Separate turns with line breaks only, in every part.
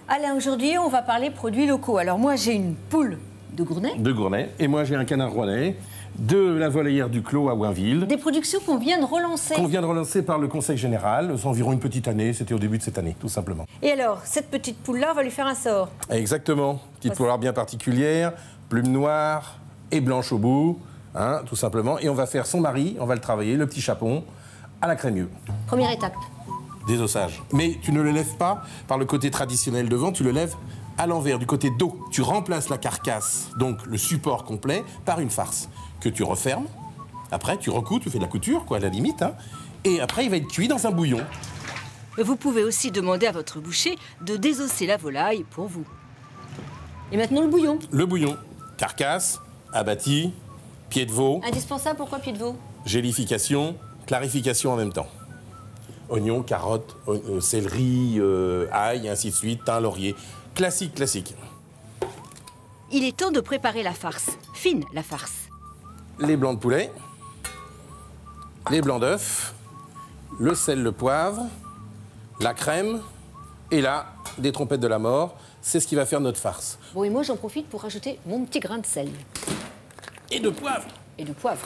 Alain, aujourd'hui, on va parler produits locaux. Alors moi, j'ai une poule de Gournay.
De Gournay. Et moi, j'ai un canard rouennais de la volaillère du Clos à Oinville.
Des productions qu'on vient de relancer.
Qu'on vient de relancer par le Conseil Général. C'est environ une petite année. C'était au début de cette année, tout simplement.
Et alors, cette petite poule-là, on va lui faire un sort.
Exactement. Petite poule bien particulière, plume noire et blanche au bout, hein, tout simplement. Et on va faire son mari, on va le travailler, le petit chapon, à la crémieux.
Première étape.
Désossage. Mais tu ne le lèves pas par le côté traditionnel devant, tu le lèves à l'envers, du côté dos. Tu remplaces la carcasse, donc le support complet, par une farce que tu refermes. Après, tu recouds, tu fais de la couture, quoi, à la limite. Hein. Et après, il va être cuit dans un bouillon.
Vous pouvez aussi demander à votre boucher de désosser la volaille pour vous.
Et maintenant, le bouillon.
Le bouillon. Carcasse, abattis, pied de veau.
Indispensable, pourquoi pied de veau?
Gélification, clarification en même temps. Oignons, carottes, céleri, ail, et ainsi de suite, thym, laurier. Classique, classique.
Il est temps de préparer la farce. Fine, la farce.
Les blancs de poulet, les blancs d'œufs, le sel, le poivre, la crème, et là, des trompettes de la mort. C'est ce qui va faire notre farce.
Bon, et moi, j'en profite pour rajouter mon petit grain de sel.
Et de poivre.
Et de poivre.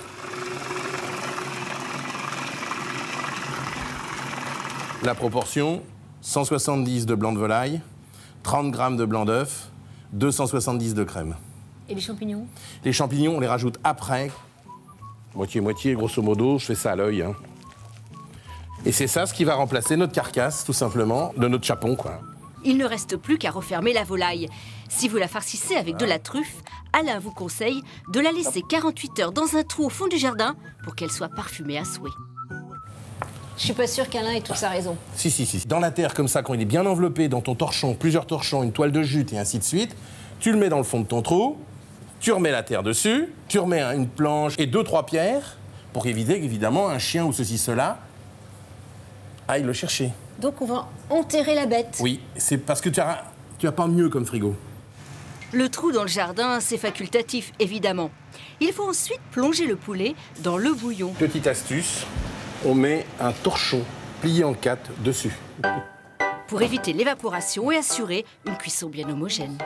La proportion, 170 de blanc de volaille, 30 g de blanc d'œuf, 270 de crème.
Et les champignons?
Les champignons, on les rajoute après, moitié-moitié, grosso modo, je fais ça à l'œil. Hein. Et c'est ça ce qui va remplacer notre carcasse, tout simplement, de notre chapon, quoi.
Il ne reste plus qu'à refermer la volaille. Si vous la farcissez avec de la truffe, Alain vous conseille de la laisser 48 heures dans un trou au fond du jardin pour qu'elle soit parfumée à souhait.
Je suis pas sûre qu'Alain ait toute sa raison.
Si. Dans la terre, comme ça, quand il est bien enveloppé dans ton torchon, plusieurs torchons, une toile de jute et ainsi de suite, tu le mets dans le fond de ton trou, tu remets la terre dessus, tu remets une planche et 2-3 pierres pour éviter qu'évidemment un chien ou ceci, cela aille le chercher.
Donc on va enterrer la bête.
Oui, c'est parce que tu as pas mieux comme frigo.
Le trou dans le jardin, c'est facultatif, évidemment. Il faut ensuite plonger le poulet dans le bouillon.
Petite astuce, on met un torchon plié en 4 dessus.
Pour éviter l'évaporation et assurer une cuisson bien homogène.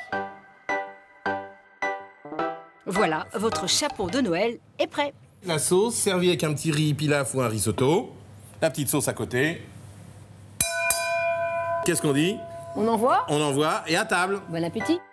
Voilà, votre chapon de Noël est prêt.
La sauce servie avec un petit riz pilaf ou un risotto. La petite sauce à côté. Qu'est-ce qu'on dit?
On envoie?
On envoie et à table.
Bon appétit.